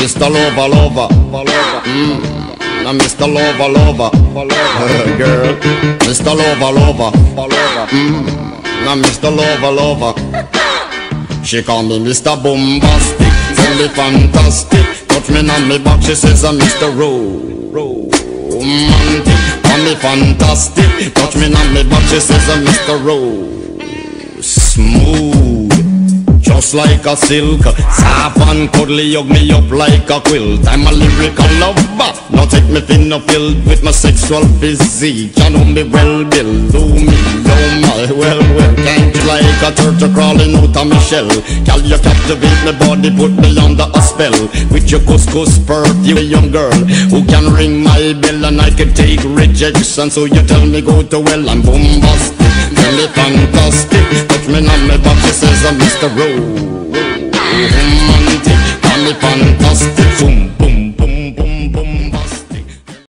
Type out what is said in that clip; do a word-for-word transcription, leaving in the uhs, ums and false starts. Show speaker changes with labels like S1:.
S1: Mister Lover, lover, mm. Now Mister Lover, lover, uh, girl. Mister Lover, lover, mm. Now Mister Lover, lover. She call me Mister Bombastic, tell me fantastic. Touch me on me back, she says I'm Mister Romantic. Call me fantastic, touch me on me back, she says I'm Mister Ro Smooth. Just like a silk, soft and cuddly, hug me up like a quilt. I'm a lyrical lover, now take me thin or filled with my sexual physique. You know me well, Bill, do me, oh my, well, well. Can't you like a turtle crawling out of my shell? Can you captivate my body, put me under a spell? With your couscous perfume, a young girl who can ring my bell and I can take rejection. So you tell me go to well, I'm bombastic, tell me fantastic. Touch me on my back, she says I'm Mister Romantic, call me fantastic.